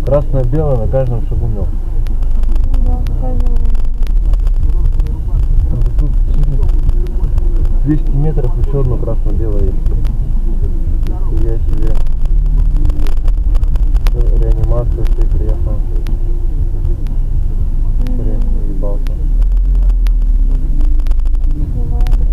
Красно-белое на каждом шагу мел. Да, каждый. Тут через 200 метров еще одно красно-белое есть. Я себе реанимацию все приехал. Ебался.